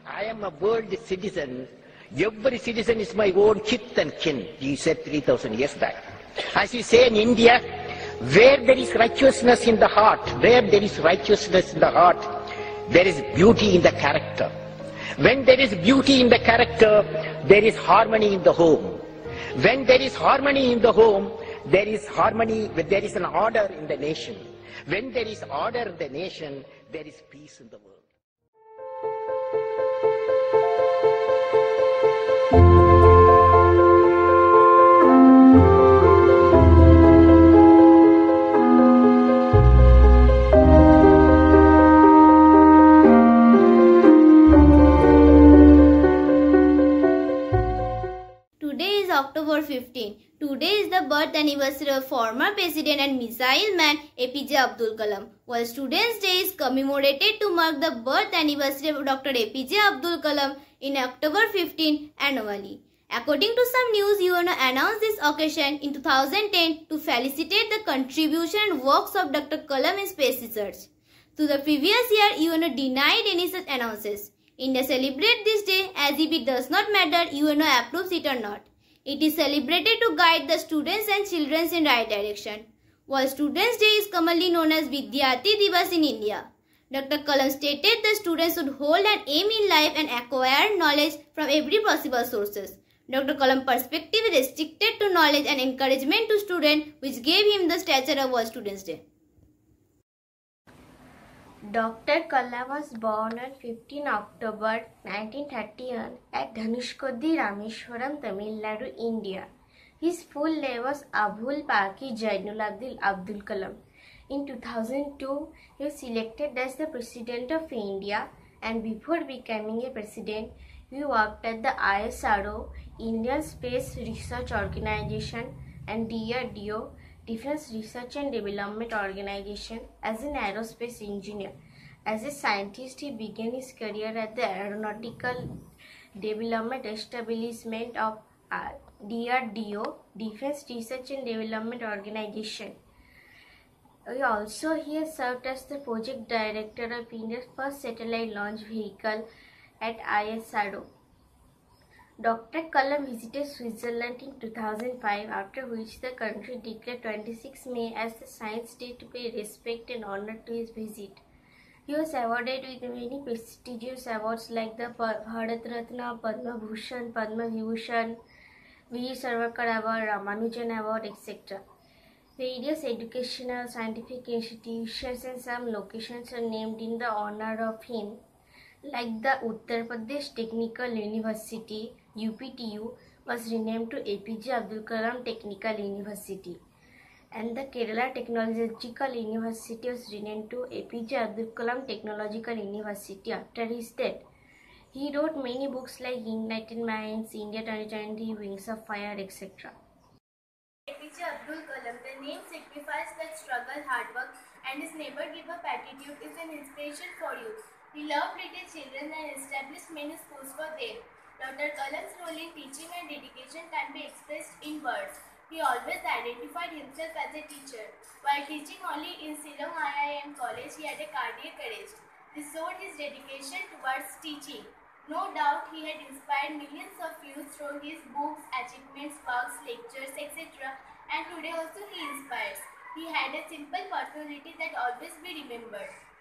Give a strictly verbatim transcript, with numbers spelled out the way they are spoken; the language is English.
I am a world citizen. Every citizen is my own kith and kin, he said three thousand years back. As you say in India, where there is righteousness in the heart, where there is righteousness in the heart, there is beauty in the character. When there is beauty in the character, there is harmony in the home. When there is harmony in the home, there is harmony, there is an order in the nation. When there is order in the nation, there is peace in the world. Today is October fifteenth. Today is the birth anniversary of former President and Missile Man A P J Abdul Kalam. World Students' Day is commemorated to mark the birth anniversary of Doctor A P J Abdul Kalam in October fifteenth annually. According to some news, U N O announced this occasion in two thousand ten to felicitate the contribution and works of Doctor Kalam in space research. To the previous year, U N O denied any such announcements. India celebrates this day as if it does not matter U N O approves it or not. It is celebrated to guide the students and children in right direction. World Students' Day is commonly known as Vidyarthi Divas in India. Doctor Kalam stated the students should hold an aim in life and acquire knowledge from every possible sources. Doctor Kalam's perspective is restricted to knowledge and encouragement to students, which gave him the stature of World Students' Day. Doctor Kalam was born on fifteenth October nineteen thirty-one at Dhanushkodi, Rameswaram, Tamil Nadu, India. His full name was Abul Baqi Jainul-Abdin Abdul Kalam. In two thousand two, he was selected as the President of India, and before becoming a president, he worked at the I S R O, Indian Space Research Organization, and D R D O, Defense Research and Development Organization, as an aerospace engineer. As a scientist, he began his career at the Aeronautical Development Establishment of uh, D R D O, Defense Research and Development Organization. He also he has served as the project director of India's first satellite launch vehicle at I S R O. Doctor Kalam visited Switzerland in two thousand five, after which the country declared twenty-sixth May as the Science Day to pay respect and honor to his visit. He was awarded with many prestigious awards like the Bharat Ratna, Padma Bhushan, Padma Vibhushan, Veer Savarkar Award, Ramanujan Award, et cetera. Various educational, scientific institutions and some locations are named in the honor of him, like the Uttar Pradesh Technical University, U P T U, was renamed to A P J Abdul Kalam Technical University, and the Kerala Technological University was renamed to A P J Abdul Kalam Technological University after his death. He wrote many books like Ignited Minds, India twenty twenty, Wings of Fire, et cetera. A P J Abdul Kalam, the name signifies that struggle, hard work, and his never give up attitude is an inspiration for you. He loved little children and established many schools for them. Doctor Kalam's role in teaching and dedication can be expressed in words. He always identified himself as a teacher. While teaching only in Shillong I I M College, he had a cardiac arrest. This showed his dedication towards teaching. No doubt he had inspired millions of youth through his books, achievements, works, lectures, et cetera. And today also he inspires. He had a simple personality that always be remembered.